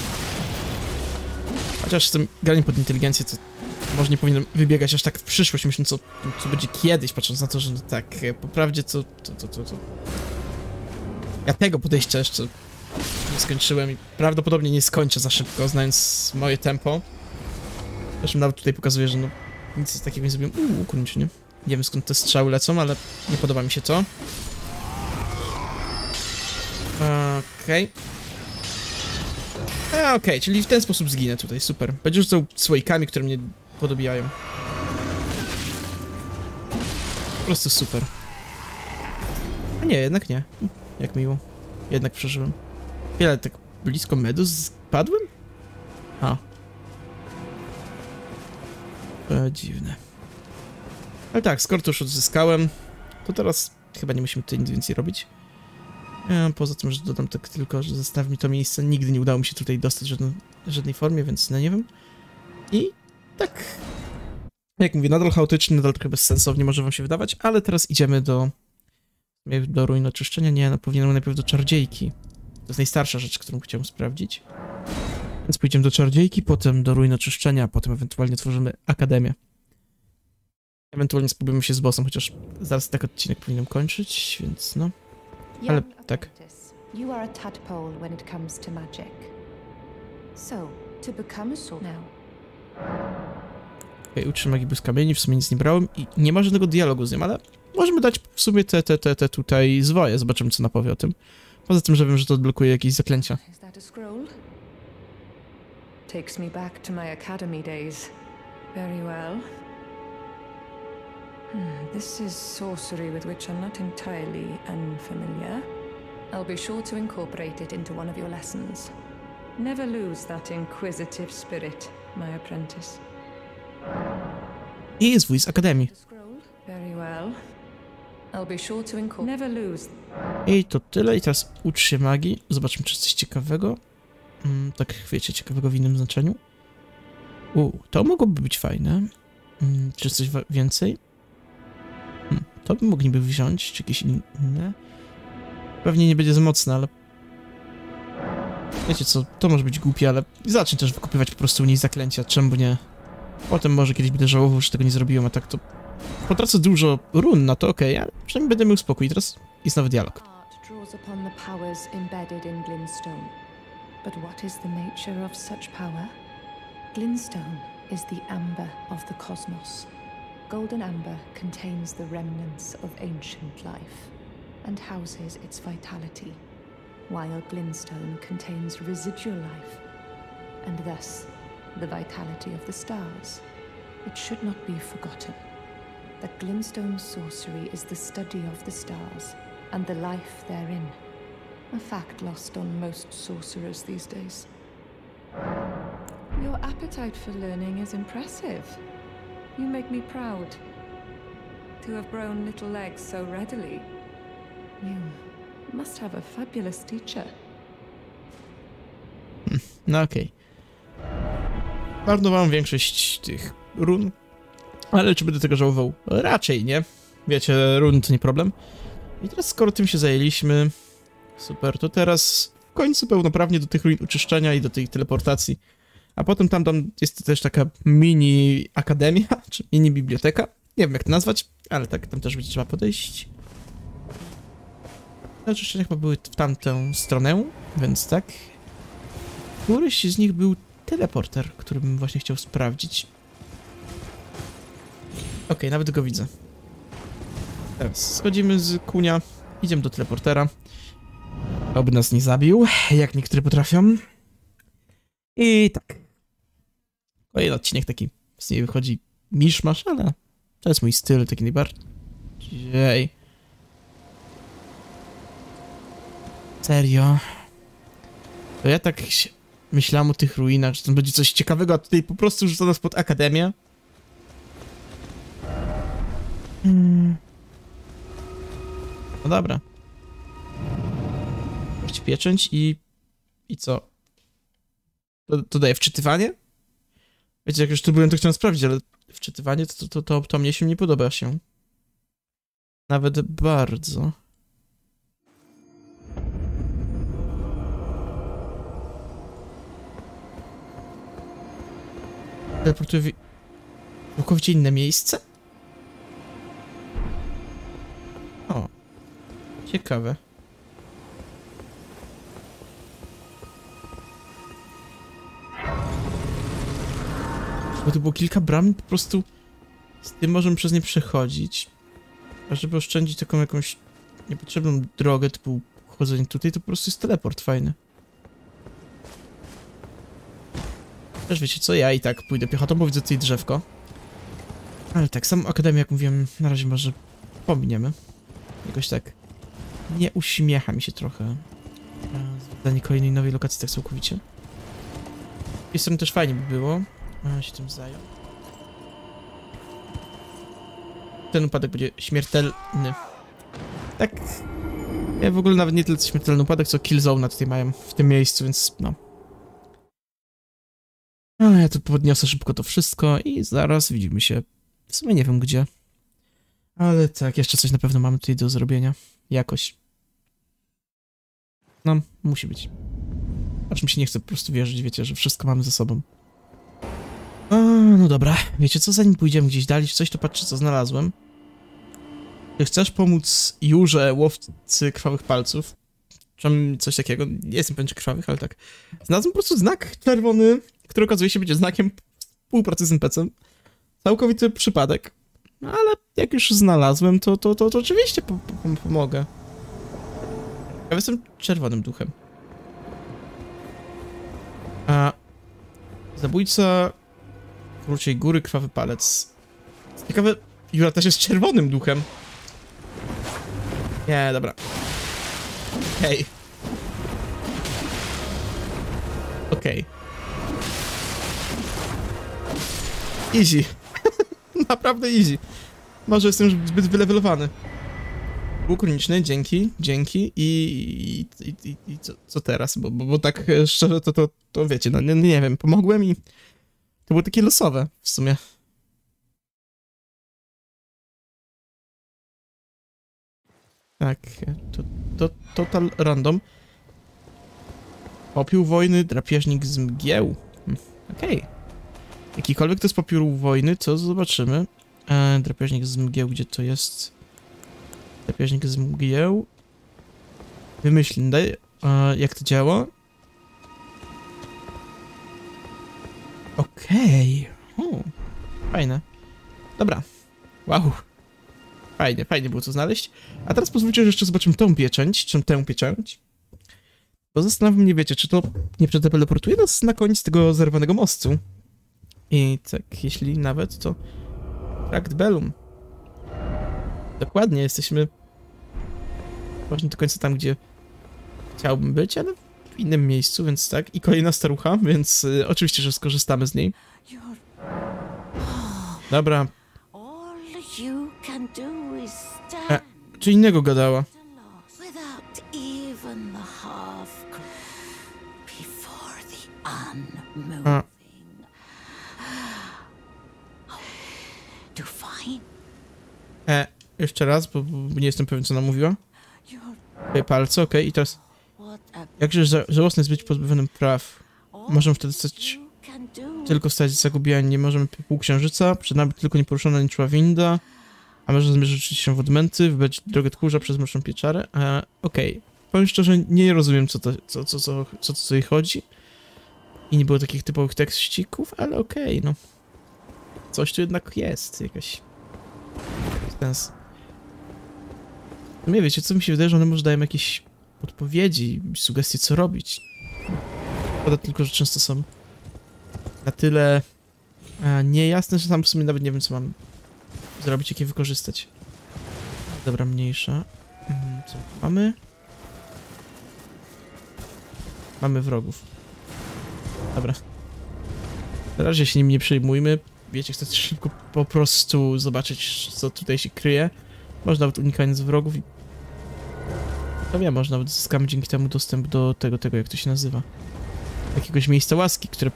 Chociaż z tym graniem pod inteligencję, to może nie powinienem wybiegać aż tak w przyszłość, myśląc co, co będzie kiedyś, patrząc na to, że no tak, po prawdzie to, to, to, to, to... ja tego podejścia jeszcze nie skończyłem i prawdopodobnie nie skończę za szybko, znając moje tempo. Zresztą nawet tutaj pokazuje, że no nic takiego nie zrobiłem. Uuu, kurczę, nie? Nie wiem, skąd te strzały lecą, ale nie podoba mi się to. Okej. Okay. Okej, okay, czyli w ten sposób zginę tutaj, super. Będzie rzucał słoikami, które mnie podobijają. prostu super. A nie, jednak nie. Jak miło. Jednak przeżyłem. Wiele tak blisko meduz padłem? A. E, dziwne. Ale tak, skoro to już odzyskałem, to teraz chyba nie musimy tutaj nic więcej robić. E, poza tym, że dodam tak tylko, że zostaw mi to miejsce. Nigdy nie udało mi się tutaj dostać w żadnej, żadnej formie, więc no nie wiem. I tak, jak mówię, nadal chaotyczny, nadal trochę bezsensownie może wam się wydawać, ale teraz idziemy do do ruin oczyszczenia. Nie, no powinienem najpierw do czarodziejki. To jest najstarsza rzecz, którą chciałem sprawdzić. Więc pójdziemy do czarodziejki, potem do ruin oczyszczenia, a potem ewentualnie tworzymy akademię. Ewentualnie spróbujemy się z bossem, chociaż zaraz tak odcinek powinienem kończyć, więc no. Ale tak. You are a tadpole when it comes to magic. So, to become a sword now. Okej, okay, uczy magii błyskamieni, w sumie nic nie brałem i nie ma żadnego dialogu z nim, ale możemy dać w sumie te, te, te, te tutaj zwoje, zobaczymy co napowie o tym. Poza tym, że wiem, że to odblokuje jakieś zaklęcia. Is that a scroll? Takes me back to my academy days. Very well. Hmm, this is sorcery with which I'm not entirely unfamiliar. I'll be sure to incorporate it into one of your lessons. Never lose that inquisitive spirit, my apprentice. I zwój z akademii. Very well. I'll be sure to incorporate. Never lose. I to tyle. I teraz ucz się magii. Zobaczmy, czy coś ciekawego. Mm, tak, wiecie, ciekawego w innym znaczeniu. U, to mogłoby być fajne. Mm, czy coś więcej? Hmm, to by mogliby wziąć, czy jakieś inne. Pewnie nie będzie za mocne, ale... Wiecie co, to może być głupie, ale zacznę też wykupywać po prostu u niej zaklęcia, czemu nie? Potem może kiedyś będę żałował, że tego nie zrobiłem, a tak to... Potracę dużo run na to, okej, okay, ale przynajmniej będę miał spokój. Teraz jest nowy dialog. Draws upon the powers embedded in Glintstone. But what is the nature of such power? Glintstone is the amber of the cosmos. Golden amber contains the remnants of ancient life and houses its vitality, while Glintstone contains residual life and thus the vitality of the stars. It should not be forgotten that Glintstone's sorcery is the study of the stars and the life therein, a fact lost on most sorcerers these days. Your appetite for learning is impressive. You make me proud to have grown little legs so readily. You must have a fabulous teacher. No okej. Okay. Marnowałem większość tych run, ale czy będę tego żałował? Raczej nie. Wiecie, run to nie problem. I teraz skoro tym się zajęliśmy, super, to teraz w końcu pełnoprawnie do tych ruin uczyszczenia i do tej teleportacji. A potem tam, tam jest też taka mini akademia, czy mini biblioteka. Nie wiem jak to nazwać, ale tak, tam też będzie trzeba podejść. Te oczyszczenia chyba były w tamtą stronę, więc tak. Któryś z nich był teleporter, który bym właśnie chciał sprawdzić. Okej, okay, nawet go widzę. Teraz schodzimy z kunia, idziemy do teleportera. Oby nas nie zabił, jak niektórzy potrafią. I tak. Kolejny odcinek taki z niej wychodzi miszmasz, ale to jest mój styl, taki najbardziej. Serio? To ja tak myślałem o tych ruinach, że to będzie coś ciekawego, a tutaj po prostu rzuca nas pod akademię. Hmm. No dobra. Możecie pieczęć i... I co? To, to daje wczytywanie? Wiecie, jak już tu byłem, to chciałem sprawdzić, ale wczytywanie to, to, to, to mnie się nie podoba się. Nawet bardzo. Teleportuję w całkowicie inne miejsce? O. Ciekawe. Bo to było kilka bram, po prostu z tym możemy przez nie przechodzić. A żeby oszczędzić taką jakąś niepotrzebną drogę, typu chodzenie tutaj, to po prostu jest teleport fajny. Też wiecie co, ja i tak pójdę piechotą, bo widzę tutaj drzewko. Ale tak, samą akademię, jak mówiłem, na razie może pominiemy. Jakoś tak nie uśmiecha mi się trochę zwiedzanie kolejnej nowej lokacji tak całkowicie. Z tej strony też fajnie by było się tym zająć. Ten upadek będzie śmiertelny. Tak. Ja w ogóle nawet nie tyle co śmiertelny upadek, co killzone tutaj mają w tym miejscu, więc no. A ja tu podniosę szybko to wszystko i zaraz widzimy się. W sumie nie wiem gdzie. Ale tak, jeszcze coś na pewno mamy tutaj do zrobienia. Jakoś. No, musi być. Aż mi się nie chce po prostu wierzyć, wiecie, że wszystko mamy ze sobą. O, no dobra, wiecie co, zanim pójdziemy gdzieś dalej, czy coś, to patrzcie co znalazłem. Czy chcesz pomóc Jurze, łowcy krwawych palców? Czy coś takiego? Nie jestem pewien czy krwawych, ale tak. Znalazłem po prostu znak czerwony, który okazuje się być znakiem współpracy z N P C-em. Całkowity przypadek. Ale jak już znalazłem, to, to, to, to oczywiście po, po, pomogę. Ja jestem czerwonym duchem. A zabójca Kruczej Góry, krwawy palec. Ciekawe, Jura też jest czerwonym duchem. Nie, dobra. Hej. Okej. Okay. Easy. Naprawdę easy. Może jestem już zbyt wylewelowany. Łuk runiczny, dzięki, dzięki i, i, i, i, i co, co teraz? Bo, bo, bo tak szczerze to, to, to wiecie, no nie, nie wiem, pomogłem i to było takie losowe w sumie. Tak, to, to total random. Popiół wojny, drapieżnik z mgieł. Hm, okej. Okay. Jakikolwiek to jest popiół wojny, to zobaczymy. E, drapieżnik z mgieł, gdzie to jest? Drapieżnik z mgieł. Wymyślny, daj. E, jak to działa? Okej. Okay. Fajne. Dobra. Wow. Fajnie, fajnie było to znaleźć. A teraz pozwólcie, że jeszcze zobaczymy tą pieczęć, czym tę pieczęć. Bo zastanawiam mnie, wiecie, czy to nie przeteleportuje nas na koniec tego zerwanego mostu. I tak, jeśli nawet, to... Trakt Bellum. Dokładnie, jesteśmy... Właśnie do końca tam, gdzie chciałbym być, ale w innym miejscu, więc tak. I kolejna starucha, więc y, oczywiście, że skorzystamy z niej. Dobra. E, czy innego gadała? A. E, jeszcze raz, bo, bo nie jestem pewien, co ona mówiła. Twoje palce, okej, okay, i teraz... Jakże ża żałosne jest być pozbawionym praw. Możemy wtedy stać... Tylko stać zagubieni, nie możemy półksiężyca, przed nami tylko nieporuszona niczyła winda. A może zmierzyć się w odmęty, wybrać drogę tchórza przez mroczną pieczarę. E, okej. Okay. Powiem szczerze, nie rozumiem, co to, co, co, co, co, co jej chodzi. I nie było takich typowych tekścików, ale okej, okay, no. Coś tu jednak jest, jakaś... sens. No nie wiecie, co mi się wydaje, że one może dają jakieś podpowiedzi, sugestie, co robić. Szkoda tylko, że często są na tyle a, niejasne, że sam w sumie nawet nie wiem, co mam zrobić, jak je wykorzystać. Dobra, mniejsza. Mhm, co mamy? Mamy wrogów. Dobra. Na razie się nim nie przejmujmy. Wiecie, chcę szybko po prostu zobaczyć, co tutaj się kryje. Można nawet unikając wrogów i... To wiem, może nawet zyskamy dzięki temu dostęp do tego, tego, jak to się nazywa. Jakiegoś miejsca łaski, które...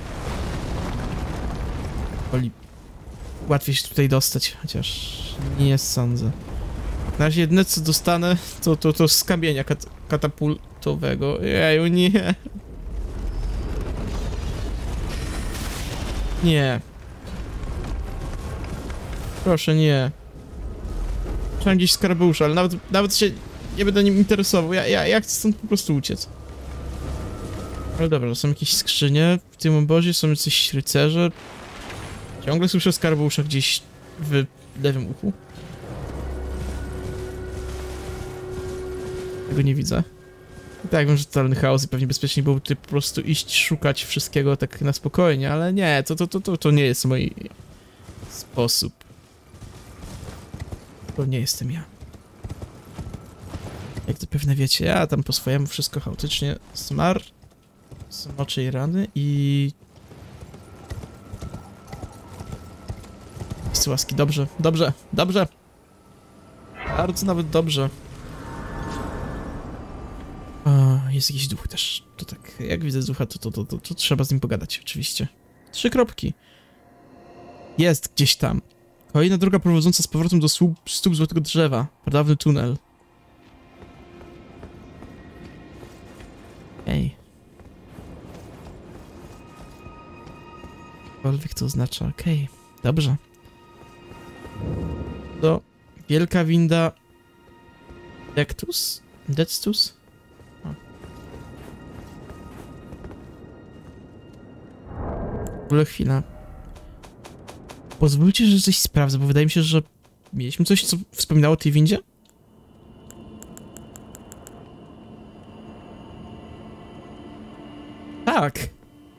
Woli... Łatwiej się tutaj dostać, chociaż nie sądzę. Na razie jedyne, co dostanę, to, to, to z kamienia kat katapultowego. Jeju, nie. Nie. Proszę, nie. Trzeba gdzieś skarbeusza, ale nawet, nawet się nie będę nim interesował. Ja, ja, ja chcę stąd po prostu uciec. Ale dobra, to są jakieś skrzynie. W tym obozie są jacyś rycerze. Ciągle słyszę skarbeusza gdzieś w lewym uchu. Tego nie widzę. I tak wiem, że totalny chaos i pewnie bezpiecznie byłoby tutaj po prostu iść szukać wszystkiego tak na spokojnie, ale nie, to, to, to, to, to nie jest mój sposób. To nie jestem ja. Jak zapewne wiecie, ja tam po swojemu wszystko chaotycznie smar, smoczej jej rany i... z łaski, dobrze, dobrze, dobrze. Bardzo nawet dobrze. O, jest jakiś duch też. To tak, jak widzę ducha, to, to, to, to, to trzeba z nim pogadać, oczywiście. Trzy kropki. Jest gdzieś tam. Kolejna droga prowadząca z powrotem do stóp, stóp złotego drzewa. Pradawny tunel. Ej. Cokolwiek to oznacza, okej. Okay. Dobrze. To wielka winda... Dectus? Dectus? O. W ogóle chwila. Pozwólcie, że coś sprawdzę, bo wydaje mi się, że mieliśmy coś, co wspominało o tej windzie? Tak.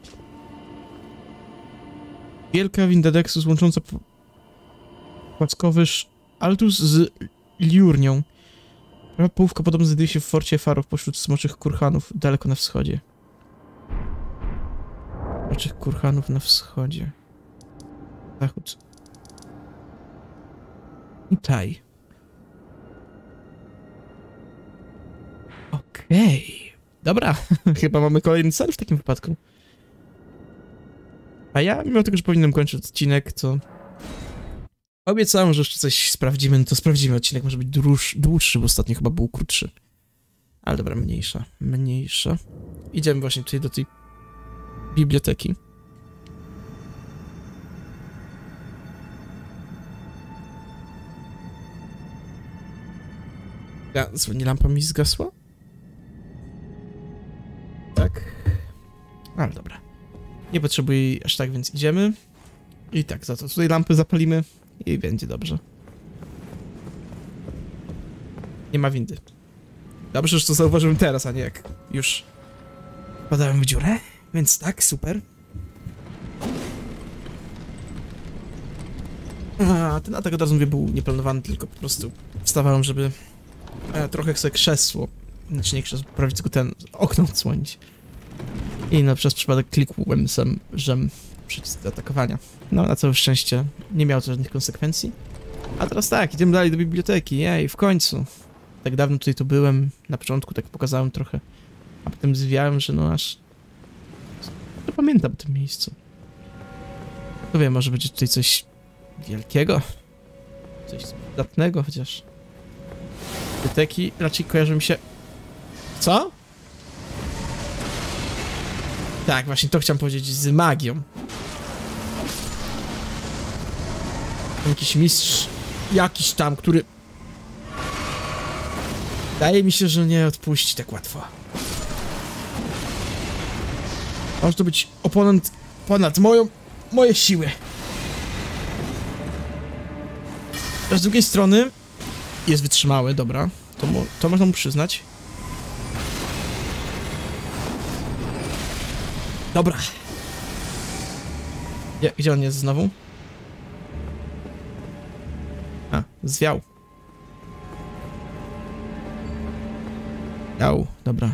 Wielka winda Dexus łącząca płackowy Altus z Liurnią. Prawa połówka podobno znajduje się w forcie Farów pośród smoczych kurhanów daleko na wschodzie. Smoczych kurhanów na wschodzie. Zachód. Tutaj. Okej. Okay. Dobra, chyba mamy kolejny cel w takim wypadku. A ja, mimo tego, że powinienem kończyć odcinek, to... obiecałem, że jeszcze coś sprawdzimy, no to sprawdzimy. Odcinek może być dłuż, dłuższy, bo ostatnio chyba był krótszy. Ale dobra, mniejsza, mniejsza. Idziemy właśnie tutaj do tej biblioteki. Ja, nie lampa mi zgasła? Tak. Ale dobra. Nie potrzebuję jej aż tak, więc idziemy. I tak, za to tutaj lampy zapalimy i będzie dobrze. Nie ma windy. Dobrze, że to zauważyłem teraz, a nie jak już wpadałem w dziurę. Więc tak, super. A, ten atak od razu mówię był nieplanowany, tylko po prostu wstawałem, żeby e, trochę sobie krzesło, znaczy nie krzesło, poprawić tylko ten okno odsłonić. I no przez przypadek klikłem sam, żem przycisk do atakowania. No na całe szczęście nie miało to żadnych konsekwencji. A teraz tak, idziemy dalej do biblioteki, jej, w końcu. Tak dawno tutaj tu byłem, na początku tak pokazałem trochę, a potem zwiałem, że no aż... to pamiętam o tym miejscu. No wiem, może będzie tutaj coś wielkiego, coś zdatnego, chociaż... biblioteki raczej kojarzą mi się... Co? Tak, właśnie to chciałem powiedzieć z magią. Jakiś mistrz, jakiś tam, który... wydaje mi się, że nie odpuści tak łatwo. Może to być oponent ponad moją... moje siły. A z drugiej strony jest wytrzymały, dobra. To, mo to można mu przyznać. Dobra. Gdzie, gdzie on jest znowu? A, zwiał. Zwiał, dobra.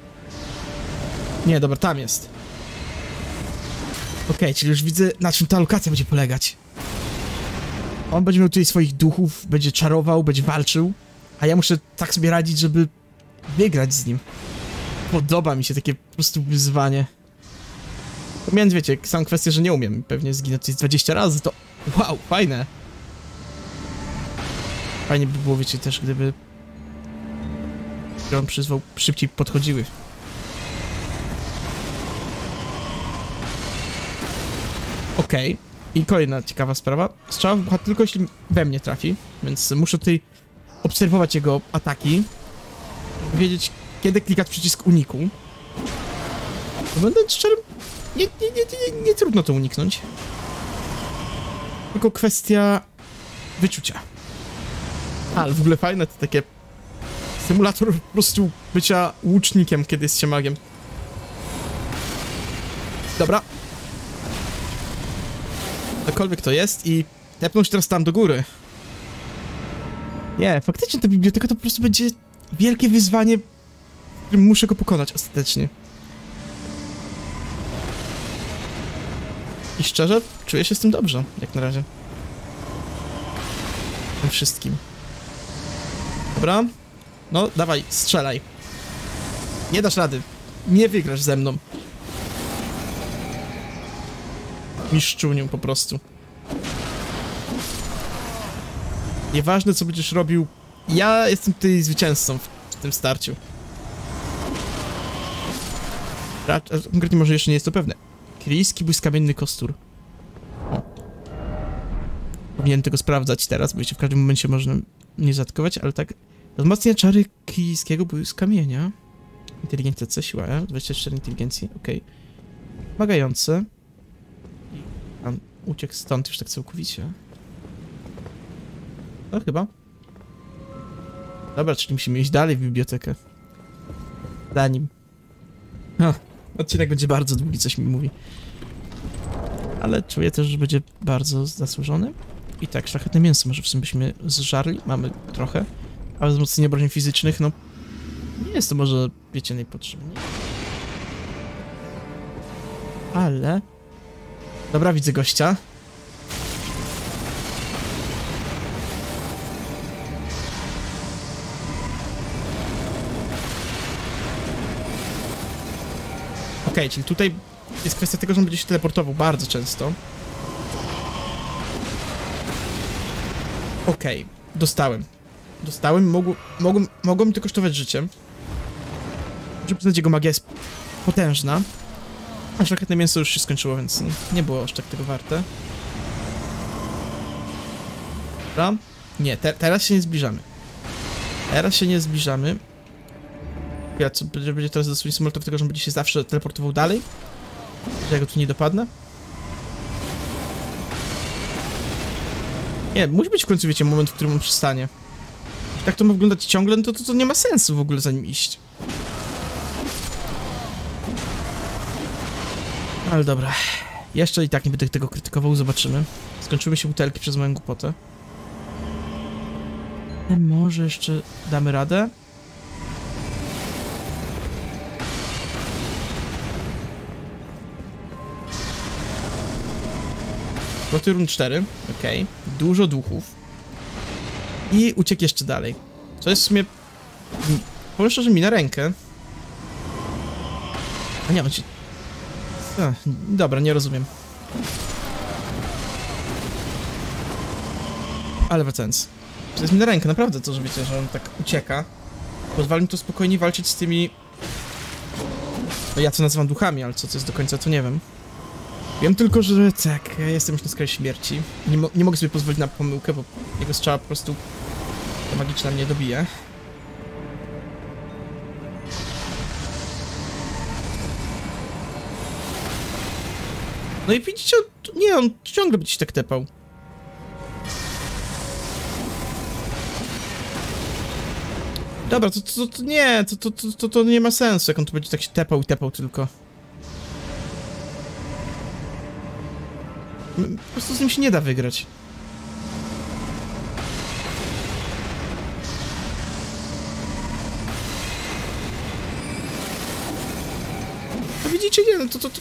Nie, dobra, tam jest. Okej, okay, czyli już widzę, na czym ta lokacja będzie polegać. On będzie miał tutaj swoich duchów, będzie czarował, będzie walczył, a ja muszę tak sobie radzić, żeby wygrać z nim. Podoba mi się takie po prostu wyzwanie. Pomijając, wiecie, samą kwestię, że nie umiem, pewnie zginę tutaj dwadzieścia razy, to wow, fajne. Fajnie by było, wiecie, też gdyby on przyzwał, szybciej podchodziły. Okej. Okay. I kolejna ciekawa sprawa. Strzała wybucha tylko jeśli we mnie trafi, więc muszę tutaj obserwować jego ataki. Wiedzieć, kiedy klikać przycisk uniku. Będąc szczerym, nie, nie, nie, nie, nie trudno to uniknąć. Tylko kwestia wyczucia. Ale w ogóle fajne to takie symulator po prostu bycia łucznikiem, kiedy jest się magiem. Dobra. Cokolwiek to jest i tepnąć teraz tam do góry. Nie, faktycznie ta biblioteka to po prostu będzie wielkie wyzwanie, którym muszę go pokonać ostatecznie. I szczerze, czuję się z tym dobrze, jak na razie. Tym wszystkim. Dobra. No, dawaj, strzelaj. Nie dasz rady. Nie wygrasz ze mną. Miszczuniu po prostu. Nieważne, co będziesz robił, ja jestem tutaj zwycięzcą w tym starciu. Konkretnie może jeszcze nie jest to pewne. Kiryjski błyskamienny kostur. O. Powinienem tego sprawdzać teraz, bo jeszcze w każdym momencie można mnie zaatakować, ale tak... Wzmacnia czary kiryjskiego błyskamienia. Inteligencja C, siła E, dwadzieścia cztery inteligencji, okej. Okay. Wymagające. I pan uciekł stąd już tak całkowicie. No chyba. Dobra, czyli musimy iść dalej w bibliotekę. Za nim. Ha, odcinek będzie bardzo długi, coś mi mówi. Ale czuję też, że będzie bardzo zasłużony. I tak, szlachetne mięso może w sumie byśmy zżarli. Mamy trochę. Ale wzmocnienie obrażeń fizycznych, no... Nie jest to może, wiecie, najpotrzebniej. Ale... Dobra, widzę gościa. Okej, okay, czyli tutaj jest kwestia tego, że on będzie się teleportował bardzo często. Okej, okay, dostałem. Dostałem, mogło, mogło, mogło mi to kosztować życiem. Muszę przyznać, jego magia jest potężna. A szlachetne mięso już się skończyło, więc nie, nie było aż tak tego warte. Dobra? Nie, te, teraz się nie zbliżamy. Teraz się nie zbliżamy. Ja co, będzie teraz dosłownie symulator tego, że on będzie się zawsze teleportował dalej? Że ja go tu nie dopadnę? Nie, musi być w końcu, wiecie, moment, w którym on przystanie. Tak to ma wyglądać ciągle, no to, to, to nie ma sensu w ogóle za nim iść. Ale dobra. Jeszcze i tak nie będę tego krytykował, zobaczymy. Skończyły się butelki przez moją głupotę. Ale może jeszcze damy radę? Proty rund cztery, okej. Okay. Dużo duchów. I uciekł jeszcze dalej. Co jest w sumie... Powiem szczerze, mi na rękę. A nie, on się... A, dobra, nie rozumiem. Ale wracając. To jest mi na rękę, naprawdę to, że wiecie, że on tak ucieka. Pozwala mi to spokojnie walczyć z tymi... No ja to nazywam duchami, ale co to jest do końca, to nie wiem. Wiem tylko, że tak, ja jestem już na skraju śmierci. Nie, mo nie mogę sobie pozwolić na pomyłkę, bo jego strzała po prostu magiczna mnie dobije. No i widzicie, on, nie, on ciągle będzie się tak tepał. Dobra, to, to, to nie, to, to, to, to, to nie ma sensu, jak on tu będzie tak się tepał i tepał tylko. Po prostu z nim się nie da wygrać. No widzicie, nie, no to, to, to...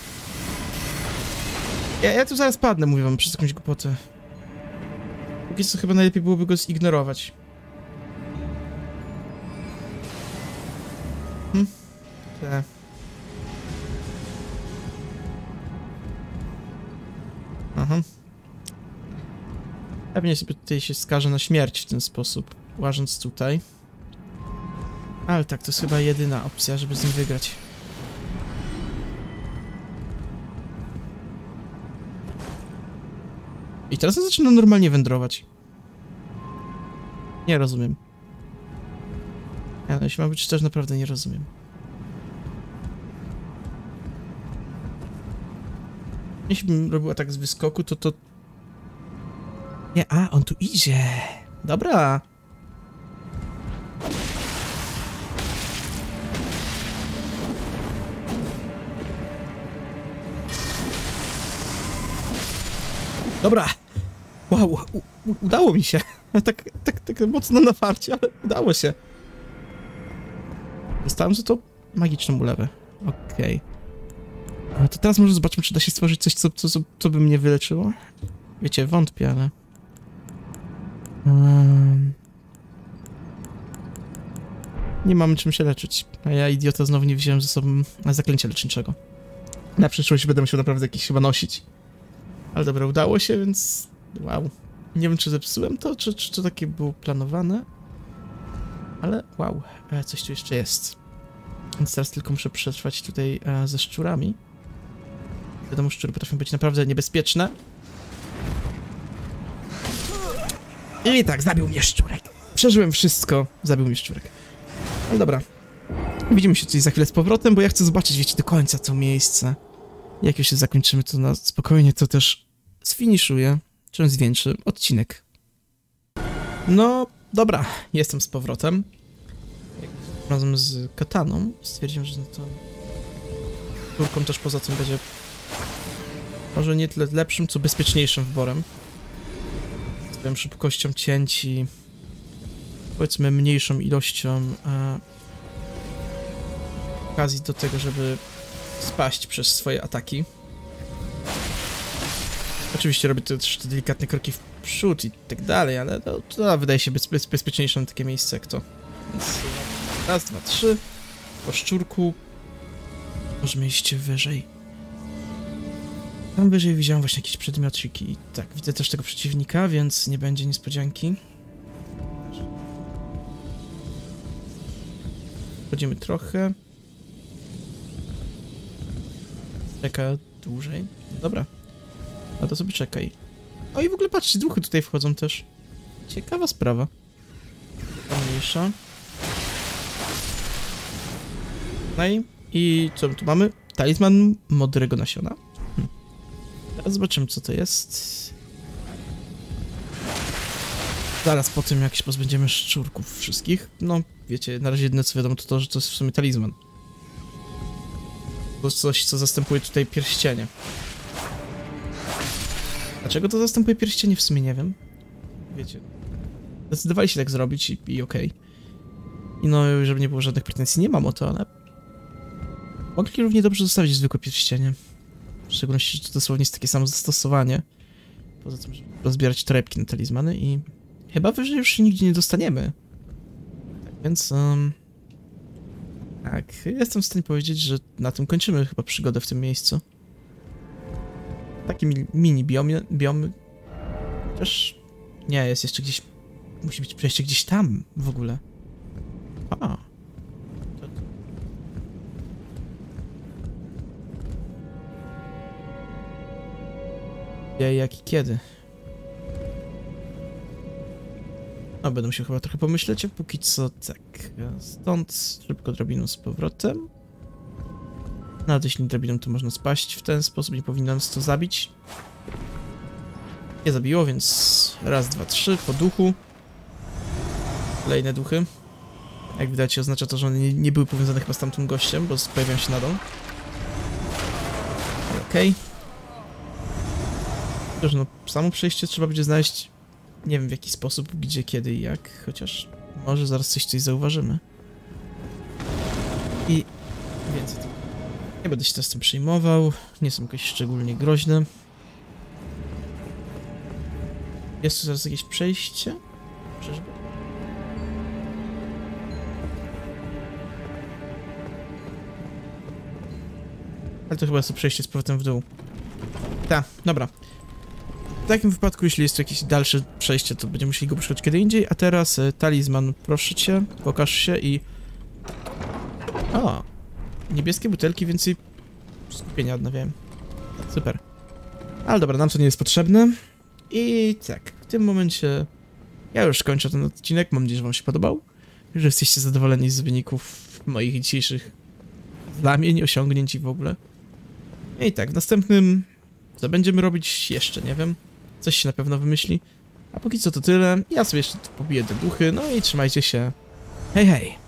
Ja, ja tu zaraz padnę, mówię wam, przez jakąś głupotę. Póki co chyba najlepiej byłoby go zignorować. Hm? Te. Aha. Pewnie sobie tutaj się skaże na śmierć w ten sposób, łażąc tutaj. Ale tak, to jest chyba jedyna opcja, żeby z nim wygrać. I teraz zaczyna normalnie wędrować. Nie rozumiem. Ja, no, jeśli mam być szczerze, naprawdę nie rozumiem. Jeśli bym robił atak z wyskoku, to to... Nie, a, on tu idzie. Dobra. Dobra. Wow, u, u, udało mi się. Tak, tak, tak mocno na farcie, ale udało się. Dostałem za to magiczną ulewę. Okej. Okay. A to teraz może zobaczmy, czy da się stworzyć coś, co, co, co by mnie wyleczyło. Wiecie, wątpię, ale... Um... Nie mamy czym się leczyć. A ja, idiota, znowu nie wziąłem ze sobą zaklęcia leczniczego. Na przyszłość będę musiał naprawdę jakieś chyba nosić. Ale dobra, udało się, więc... Wow. Nie wiem, czy zepsułem to, czy, czy to takie było planowane. Ale wow, e, coś tu jeszcze jest. Więc teraz tylko muszę przetrwać tutaj e, ze szczurami. Wiadomo, szczury potrafią być naprawdę niebezpieczne. I tak, zabił mnie szczurek. Przeżyłem wszystko, zabił mnie szczurek. No dobra. Widzimy się tutaj za chwilę z powrotem, bo ja chcę zobaczyć, wiecie, do końca to miejsce. Jak już się zakończymy, to na spokojnie to też sfiniszuję, czy zwieńczy odcinek. No, dobra, jestem z powrotem. Razem z kataną stwierdziłem, że no to... Turką też poza tym będzie... Może nie tyle lepszym, co bezpieczniejszym wyborem. Z swoją szybkością cięć i... Powiedzmy mniejszą ilością... E, okazji do tego, żeby spaść przez swoje ataki. Oczywiście robię też te delikatne kroki w przód i tak dalej, ale no, to wydaje się bez, bez, bezpieczniejsze na takie miejsce jak to. Więc raz, dwa, trzy. Po szczurku. Możemy iść wyżej. Tam wyżej widziałem właśnie jakieś przedmiotiki i tak, widzę też tego przeciwnika, więc nie będzie niespodzianki. Chodzimy trochę. Czeka dłużej. Dobra. A to sobie czekaj. O i w ogóle patrzcie, duchy tutaj wchodzą też. Ciekawa sprawa. Mniejsza. No i, i co my tu mamy? Talizman modrego nasiona. Hm. Teraz zobaczymy, co to jest. Zaraz po tym, jak się pozbędziemy szczurków wszystkich. No, wiecie, na razie jedyne co wiadomo to to, że to jest w sumie talizman. To jest coś, co zastępuje tutaj pierścienie. Dlaczego to zastępuje pierścienie? W sumie nie wiem. Wiecie. Zdecydowali się tak zrobić i, i okej. Okay. I no, żeby nie było żadnych pretensji, nie mam o to, ale... Mogli równie dobrze zostawić zwykłe pierścienie. W szczególności, że to dosłownie jest takie samo zastosowanie. Poza tym, żeby rozbierać torebki na talizmany i... Chyba wyżej już się nigdzie nie dostaniemy. Tak więc... Um... Tak, jestem w stanie powiedzieć, że na tym kończymy chyba przygodę w tym miejscu. Taki mini biomy, biomy. Też... Nie, jest jeszcze gdzieś... Musi być przejście gdzieś tam w ogóle. A. Ja, jak i kiedy? No, będę musiał chyba trochę pomyśleć, a póki co tak. Stąd szybko drabiną z powrotem. Nawet jeśli nie drabiną, to można spaść w ten sposób, nie powinno nas to zabić. Nie zabiło, więc raz, dwa, trzy, po duchu. Kolejne duchy. Jak widać, oznacza to, że one nie, nie były powiązane chyba z tamtym gościem, bo pojawiają się na dół. Okej. Okay. No, samo przejście trzeba będzie znaleźć, nie wiem w jaki sposób, gdzie, kiedy i jak, chociaż może zaraz coś tutaj zauważymy. I więcej tego. Nie będę się teraz tym przejmował, nie są jakoś szczególnie groźne. Jest tu zaraz jakieś przejście? Czyżby? Ale to chyba jest to przejście z powrotem w dół. Tak, dobra. W takim wypadku, jeśli jest to jakieś dalsze przejście, to będziemy musieli go poszukać kiedy indziej. A teraz e, talizman, proszę cię, pokaż się i... O! Niebieskie butelki, więcej skupienia odnawiałem. Super. Ale dobra, nam to nie jest potrzebne. I tak, w tym momencie ja już kończę ten odcinek. Mam nadzieję, że wam się podobał. Że jesteście zadowoleni z wyników moich dzisiejszych znamień, osiągnięć i w ogóle. I tak, w następnym... Co będziemy robić? Jeszcze nie wiem. Coś się na pewno wymyśli. A póki co to tyle. Ja sobie jeszcze pobiję te duchy. No i trzymajcie się. Hej, hej!